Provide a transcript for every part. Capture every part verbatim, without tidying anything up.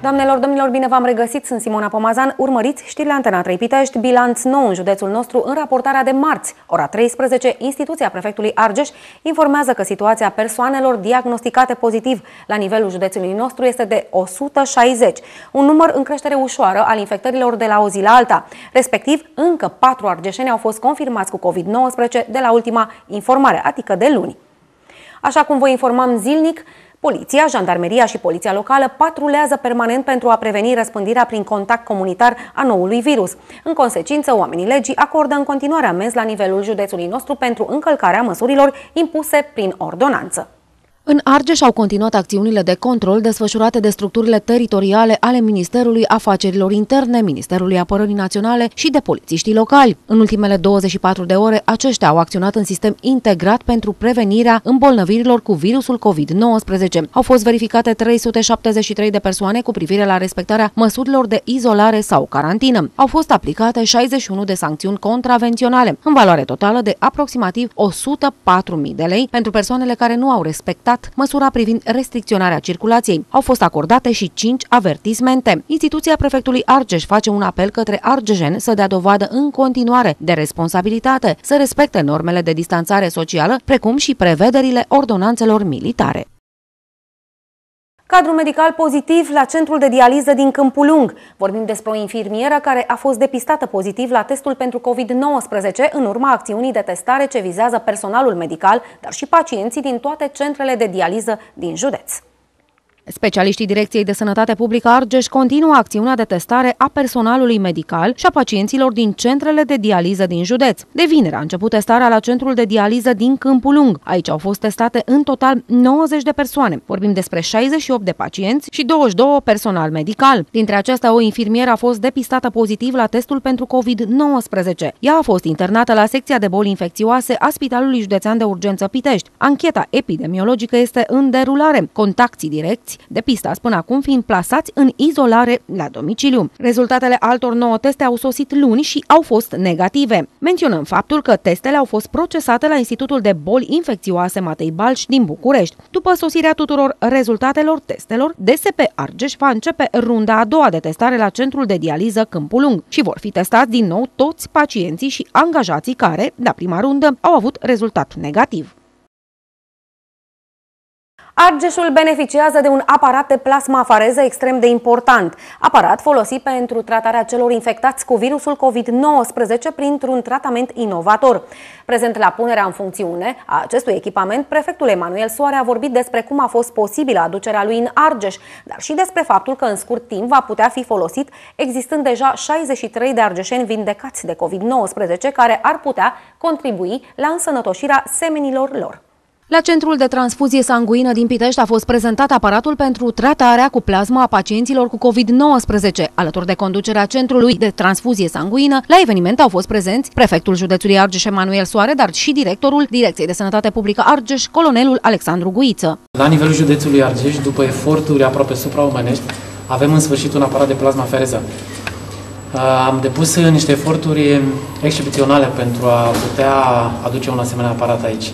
Doamnelor, domnilor, bine v-am regăsit, sunt Simona Pomazan, urmăriți știrile Antena trei Pitești, bilanț nou în județul nostru în raportarea de marți, ora treisprezece, instituția prefectului Argeș informează că situația persoanelor diagnosticate pozitiv la nivelul județului nostru este de o sută șaizeci, un număr în creștere ușoară al infectărilor de la o zi la alta, respectiv încă patru argeșeni au fost confirmați cu COVID nouăsprezece de la ultima informare, adică de luni. Așa cum vă informam zilnic, poliția, jandarmeria și poliția locală patrulează permanent pentru a preveni răspândirea prin contact comunitar a noului virus. În consecință, oamenii legii acordă în continuare amenzi la nivelul județului nostru pentru încălcarea măsurilor impuse prin ordonanță. În Argeș au continuat acțiunile de control desfășurate de structurile teritoriale ale Ministerului Afacerilor Interne, Ministerului Apărării Naționale și de polițiștii locali. În ultimele douăzeci și patru de ore, aceștia au acționat în sistem integrat pentru prevenirea îmbolnăvirilor cu virusul COVID nouăsprezece. Au fost verificate trei sute șaptezeci și trei de persoane cu privire la respectarea măsurilor de izolare sau carantină. Au fost aplicate șaizeci și unu de sancțiuni contravenționale, în valoare totală de aproximativ o sută patru mii de lei pentru persoanele care nu au respectat măsura privind restricționarea circulației. Au fost acordate și cinci avertismente. Instituția prefectului Argeș face un apel către argejeni să dea dovadă în continuare de responsabilitate, să respecte normele de distanțare socială, precum și prevederile ordonanțelor militare. Cadru medical pozitiv la centrul de dializă din Câmpul Lung. Vorbim despre o infirmieră care a fost depistată pozitiv la testul pentru COVID nouăsprezece în urma acțiunii de testare ce vizează personalul medical, dar și pacienții din toate centrele de dializă din județ. Specialiștii Direcției de Sănătate Publică Argeș continuă acțiunea de testare a personalului medical și a pacienților din centrele de dializă din județ. De vineri a început testarea la centrul de dializă din Câmpul Lung. Aici au fost testate în total nouăzeci de persoane. Vorbim despre șaizeci și opt de pacienți și douăzeci și doi personal medical. Dintre acestea, o infirmieră a fost depistată pozitiv la testul pentru COVID nouăsprezece. Ea a fost internată la secția de boli infecțioase a Spitalului Județean de Urgență Pitești. Ancheta epidemiologică este în derulare. Contactii direcți depistați până acum fiind plasați în izolare la domiciliu. Rezultatele altor nouă teste au sosit luni și au fost negative. Menționăm faptul că testele au fost procesate la Institutul de Boli Infecțioase Matei Balș din București. După sosirea tuturor rezultatelor testelor, D S P Argeș va începe runda a doua de testare la centrul de dializă Câmpul Lung și vor fi testați din nou toți pacienții și angajații care, la prima rundă, au avut rezultat negativ. Argeșul beneficiază de un aparat de plasmafareză extrem de important, aparat folosit pentru tratarea celor infectați cu virusul COVID nouăsprezece printr-un tratament inovator. Prezent la punerea în funcțiune a acestui echipament, prefectul Emanuel Soare a vorbit despre cum a fost posibilă aducerea lui în Argeș, dar și despre faptul că în scurt timp va putea fi folosit, existând deja șaizeci și trei de argeșeni vindecați de COVID nouăsprezece care ar putea contribui la însănătoșirea semenilor lor. La Centrul de Transfuzie Sanguină din Pitești a fost prezentat aparatul pentru tratarea cu plasma a pacienților cu COVID nouăsprezece. Alături de conducerea Centrului de Transfuzie Sanguină, la eveniment au fost prezenți prefectul județului Argeș Emanuel Soare, dar și directorul Direcției de Sănătate Publică Argeș, colonelul Alexandru Guiță. La nivelul județului Argeș, după eforturi aproape supraomenești, avem în sfârșit un aparat de plasmafereză. Am depus niște eforturi excepționale pentru a putea aduce un asemenea aparat aici.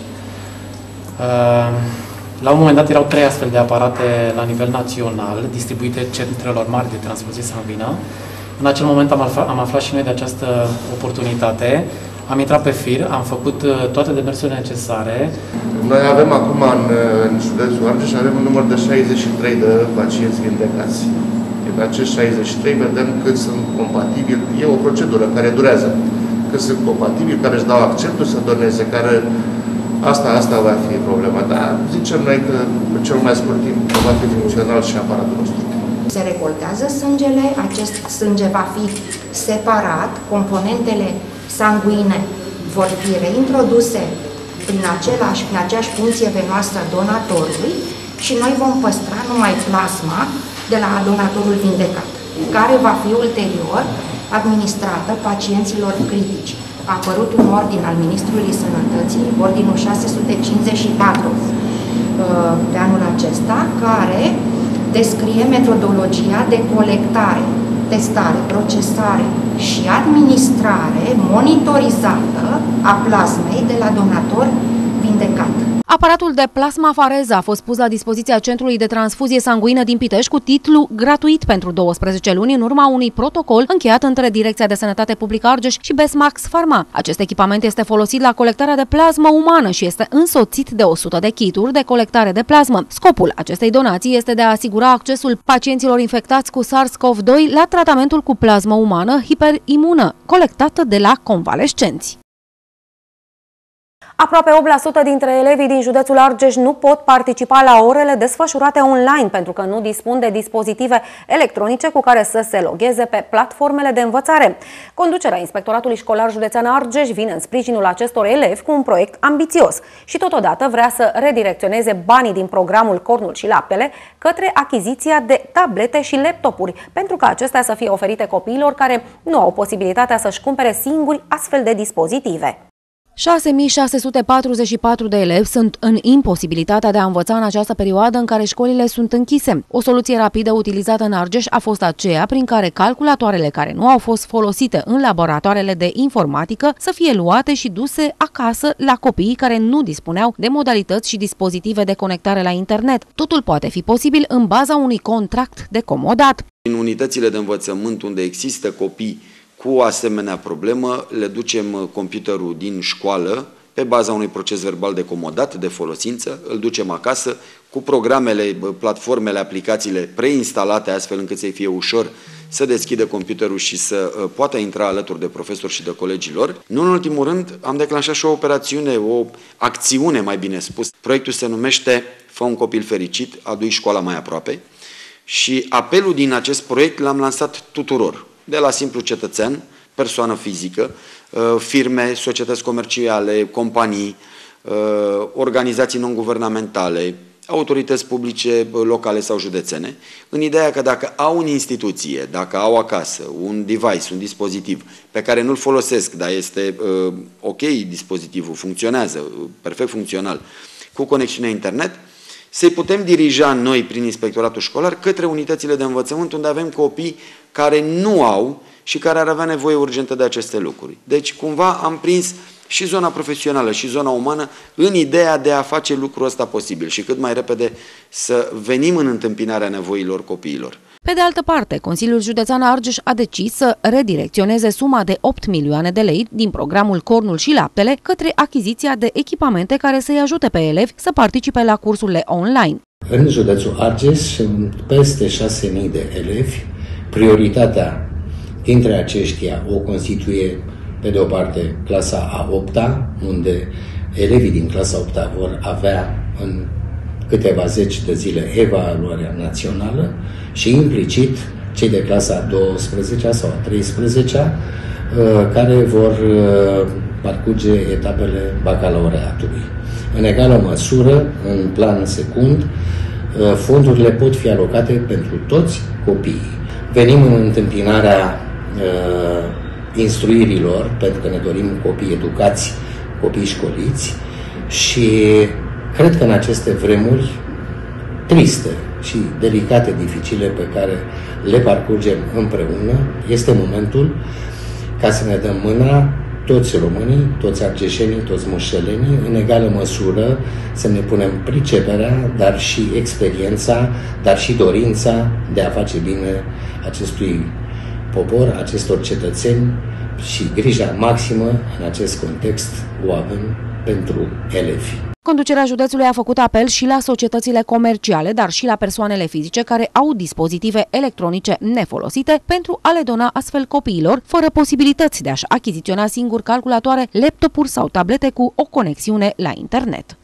La un moment dat erau trei astfel de aparate la nivel național, distribuite centrelor mari de transfuzie sanguină. În acel moment am aflat, am aflat și noi de această oportunitate. Am intrat pe fir, am făcut toate demersurile necesare. Noi avem acum în, în județul Argeș avem un număr de șaizeci și trei de pacienți vindecați. Din acești șaizeci și trei vedem cât sunt compatibili. E o procedură care durează. Cât sunt compatibili, care își dau acceptul să doneze, care Asta, asta va fi problema, dar zicem noi că în cel mai scurt timp va fi funcțional și aparatul nostru. Se recoltează sângele, acest sânge va fi separat, componentele sanguine vor fi reintroduse prin, același, prin aceeași funcție venoasă a donatorului și noi vom păstra numai plasma de la donatorul vindecat, care va fi ulterior administrată pacienților critici. A apărut un ordin al Ministrului Sănătății, ordinul șase sute cincizeci și patru pe anul acesta, care descrie metodologia de colectare, testare, procesare și administrare monitorizată a plasmei de la donator vindecat. Aparatul de plasmafareză a fost pus la dispoziția Centrului de Transfuzie Sanguină din Pitești cu titlu gratuit pentru douăsprezece luni în urma unui protocol încheiat între Direcția de Sănătate Publică Argeș și Besmax Pharma. Acest echipament este folosit la colectarea de plasmă umană și este însoțit de o sută de kituri de colectare de plasmă. Scopul acestei donații este de a asigura accesul pacienților infectați cu SARS-CoV doi la tratamentul cu plasmă umană hiperimună, colectată de la convalescenți. Aproape opt la sută dintre elevii din județul Argeș nu pot participa la orele desfășurate online pentru că nu dispun de dispozitive electronice cu care să se logheze pe platformele de învățare. Conducerea Inspectoratului Școlar Județean Argeș vine în sprijinul acestor elevi cu un proiect ambițios și totodată vrea să redirecționeze banii din programul Cornul și Laptele către achiziția de tablete și laptopuri pentru ca acestea să fie oferite copiilor care nu au posibilitatea să-și cumpere singuri astfel de dispozitive. șase mii șase sute patruzeci și patru de elevi sunt în imposibilitatea de a învăța în această perioadă în care școlile sunt închise. O soluție rapidă utilizată în Argeș a fost aceea prin care calculatoarele care nu au fost folosite în laboratoarele de informatică să fie luate și duse acasă la copiii care nu dispuneau de modalități și dispozitive de conectare la internet. Totul poate fi posibil în baza unui contract de comodat. În unitățile de învățământ unde există copii cu o asemenea problemă, le ducem computerul din școală pe baza unui proces verbal de comodat, de folosință, îl ducem acasă cu programele, platformele, aplicațiile preinstalate astfel încât să-i fie ușor să deschidă computerul și să poată intra alături de profesori și de colegii lor. Nu în ultimul rând, am declanșat și o operațiune, o acțiune mai bine spus. Proiectul se numește Fă un copil fericit, adu-i școala mai aproape și apelul din acest proiect l-am lansat tuturor. De la simplu cetățean, persoană fizică, firme, societăți comerciale, companii, organizații non-guvernamentale, autorități publice locale sau județene, în ideea că dacă au în instituție, dacă au acasă un device, un dispozitiv pe care nu-l folosesc, dar este ok, dispozitivul funcționează, perfect funcțional, cu conexiune internet, să-i putem dirija noi, prin Inspectoratul Școlar, către unitățile de învățământ unde avem copii care nu au și care ar avea nevoie urgentă de aceste lucruri. Deci, cumva, am prins și zona profesională și zona umană în ideea de a face lucrul ăsta posibil și cât mai repede să venim în întâmpinarea nevoilor copiilor. Pe de altă parte, Consiliul Județean Argeș a decis să redirecționeze suma de opt milioane de lei din programul Cornul și Laptele către achiziția de echipamente care să-i ajute pe elevi să participe la cursurile online. În județul Argeș sunt peste șase mii de elevi. Prioritatea dintre aceștia o constituie, pe de o parte, clasa a opta, unde elevii din clasa a opta vor avea în câteva zeci de zile evaluarea națională și implicit cei de clasa a douăsprezecea sau a treisprezecea care vor parcurge etapele bacalaureatului. În egală măsură, în plan secund, fondurile pot fi alocate pentru toți copiii. Venim în întâmpinarea instruirilor, pentru că ne dorim copii educați, copii școliți și cred că în aceste vremuri triste și delicate, dificile, pe care le parcurgem împreună, este momentul ca să ne dăm mâna toți românii, toți argeșenii, toți mușelenii, în egală măsură să ne punem priceperea, dar și experiența, dar și dorința de a face bine acestui popor, acestor cetățeni și grija maximă în acest context o avem pentru elevi. Conducerea județului a făcut apel și la societățile comerciale, dar și la persoanele fizice care au dispozitive electronice nefolosite pentru a le dona astfel copiilor, fără posibilități de a-și achiziționa singur calculatoare, laptopuri sau tablete cu o conexiune la internet.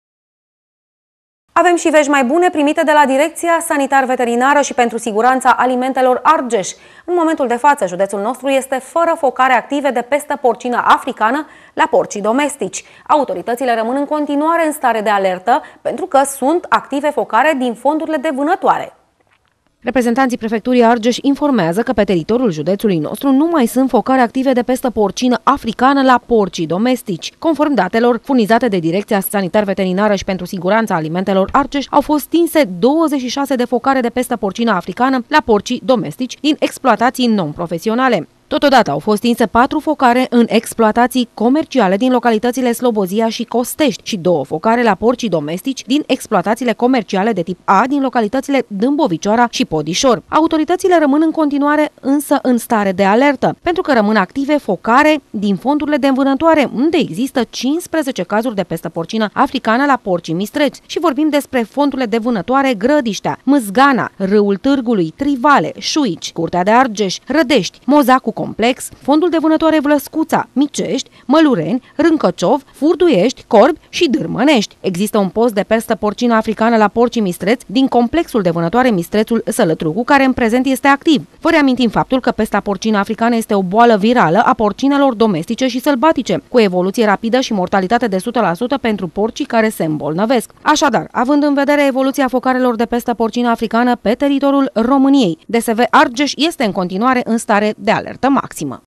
Avem și vești mai bune primite de la Direcția Sanitar-Veterinară și pentru Siguranța Alimentelor Argeș. În momentul de față, județul nostru este fără focare active de pestă porcină africană la porcii domestici. Autoritățile rămân în continuare în stare de alertă pentru că sunt active focare din fondurile de vânătoare. Reprezentanții prefecturii Argeș informează că pe teritoriul județului nostru nu mai sunt focare active de pestă porcină africană la porcii domestici. Conform datelor furnizate de Direcția Sanitar-Veterinară și pentru Siguranța Alimentelor Argeș, au fost stinse douăzeci și șase de focare de pestă porcină africană la porcii domestici din exploatații non-profesionale. Totodată au fost stinse patru focare în exploatații comerciale din localitățile Slobozia și Costești și două focare la porcii domestici din exploatațiile comerciale de tip A din localitățile Dâmbovicioara și Podișor. Autoritățile rămân în continuare însă în stare de alertă, pentru că rămân active focare din fondurile de învânătoare, unde există cincisprezece cazuri de pestă porcină africană la porcii mistreți și vorbim despre fondurile de vânătoare Grădiștea, Mâzgana, Râul Târgului, Trivale, Șuici, Curtea de Argeș, Rădești, Mozacu Complex, fondul de vânătoare Vlăscuța, Micești, Mălureni, Râncăciov, Furduiești, Corbi și Dârmănești. Există un post de pestă porcină africană la porcii mistreți din complexul de vânătoare Mistrețul Sălătrucu, care în prezent este activ. Vă reamintim faptul că pesta porcină africană este o boală virală a porcinelor domestice și sălbatice, cu evoluție rapidă și mortalitate de o sută la sută pentru porcii care se îmbolnăvesc. Așadar, având în vedere evoluția focarelor de pestă porcină africană pe teritoriul României, D S V Argeș este în continuare în stare de alertă maximă.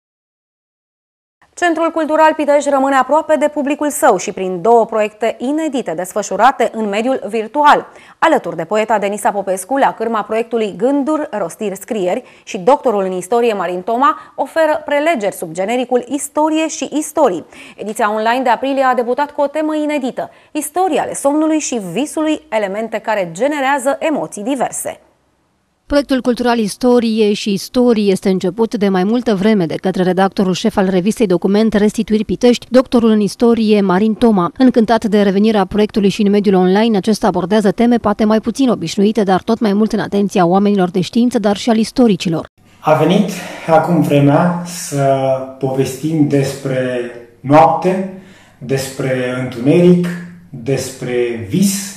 Centrul Cultural Pitești rămâne aproape de publicul său și prin două proiecte inedite desfășurate în mediul virtual. Alături de poeta Denisa Popescu, la cârma proiectului Gânduri, Rostiri, Scrieri și doctorul în istorie Marin Toma oferă prelegeri sub genericul Istorie și Istorii. Ediția online de aprilie a debutat cu o temă inedită, istoria ale somnului și visului, elemente care generează emoții diverse. Proiectul cultural Istorie și Istorii este început de mai multă vreme de către redactorul șef al revistei Document Restituiri Pitești, doctorul în istorie Marin Toma. Încântat de revenirea proiectului și în mediul online, acesta abordează teme poate mai puțin obișnuite, dar tot mai mult în atenția oamenilor de știință, dar și al istoricilor. A venit acum vremea să povestim despre noapte, despre întuneric, despre vis,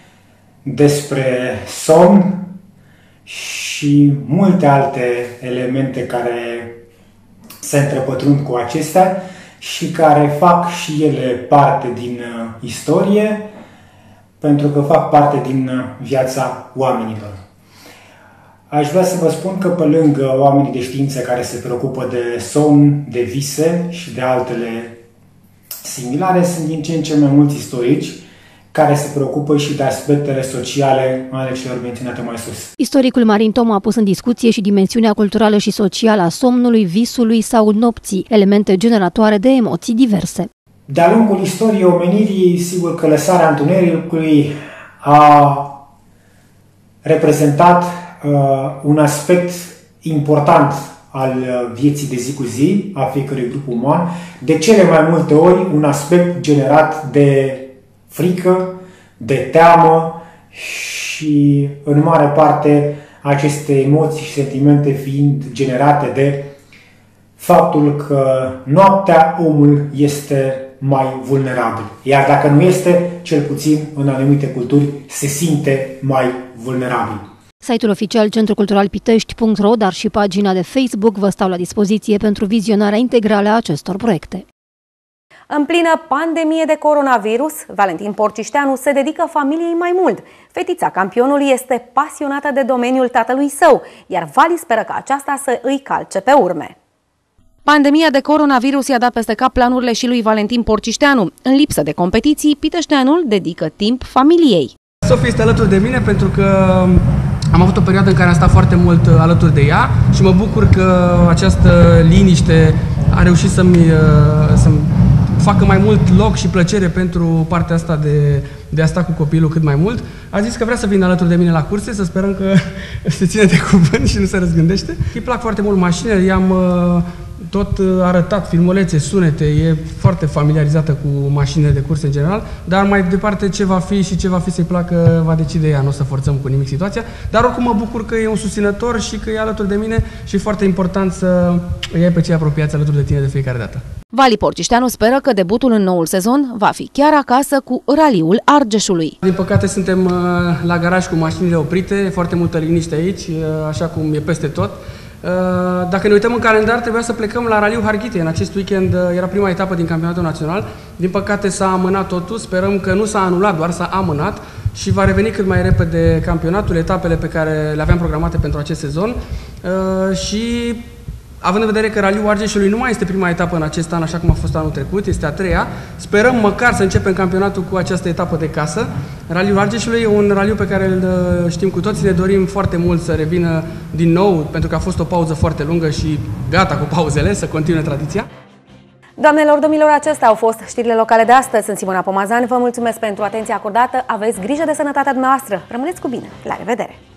despre somn și multe alte elemente care se întrepătrund cu acestea și care fac și ele parte din istorie, pentru că fac parte din viața oamenilor. Aș vrea să vă spun că pe lângă oamenii de știință care se preocupă de somn, de vise și de altele similare, sunt din ce în ce mai mulți istorici care se preocupă și de aspectele sociale ale celor menționate mai sus. Istoricul Marin Toma a pus în discuție și dimensiunea culturală și socială a somnului, visului sau nopții, elemente generatoare de emoții diverse. De-a lungul istoriei omenirii, sigur că lăsarea întunericului a reprezentat uh, un aspect important al vieții de zi cu zi a fiecărui grup uman, de cele mai multe ori un aspect generat de frică, de teamă și, în mare parte, aceste emoții și sentimente fiind generate de faptul că noaptea omul este mai vulnerabil. Iar dacă nu este, cel puțin în anumite culturi, se simte mai vulnerabil. Site-ul oficial centru cultural pitești punct ro, dar și pagina de Facebook vă stau la dispoziție pentru vizionarea integrală a acestor proiecte. În plină pandemie de coronavirus, Valentin Porcișteanu se dedică familiei mai mult. Fetița campionului este pasionată de domeniul tatălui său, iar Vali speră ca aceasta să îi calce pe urme. Pandemia de coronavirus i-a dat peste cap planurile și lui Valentin Porcișteanu. În lipsă de competiții, piteșteanul dedică timp familiei. Sofia este alături de mine pentru că am avut o perioadă în care am stat foarte mult alături de ea și mă bucur că această liniște a reușit să-mi, să-mi facă mai mult loc și plăcere pentru partea asta de, de a sta cu copilul cât mai mult. A zis că vrea să vină alături de mine la curse, să sperăm că se ține de cuvânt și nu se răzgândește. Îi plac foarte mult mașinile, i-am tot arătat filmulețe, sunete, e foarte familiarizată cu mașinile de curse în general, dar mai departe ce va fi și ce va fi să-i placă va decide ea, nu o să forțăm cu nimic situația, dar oricum mă bucur că e un susținător și că e alături de mine și e foarte important să îi ai pe cei apropiați alături de tine de fiecare dată. Vali Porcișteanu speră că debutul în noul sezon va fi chiar acasă cu raliul Argeșului. Din păcate suntem la garaj cu mașinile oprite, e foarte multă liniște aici, așa cum e peste tot. Dacă ne uităm în calendar, trebuia să plecăm la Raliul Harghite. În acest weekend era prima etapă din campionatul național. Din păcate s-a amânat totul, sperăm că nu s-a anulat, doar s-a amânat și va reveni cât mai repede campionatul, etapele pe care le aveam programate pentru acest sezon. Și având în vedere că Raliul Argeșului nu mai este prima etapă în acest an, așa cum a fost anul trecut, este a treia, sperăm măcar să începem campionatul cu această etapă de casă. Raliul Argeșului e un raliu pe care îl știm cu toții, ne dorim foarte mult să revină din nou, pentru că a fost o pauză foarte lungă și gata cu pauzele, să continue tradiția. Doamnelor, domnilor, acestea au fost știrile locale de astăzi. Sunt Simona Pomazan, vă mulțumesc pentru atenția acordată, aveți grijă de sănătatea dumneavoastră. Rămâneți cu bine, la revedere!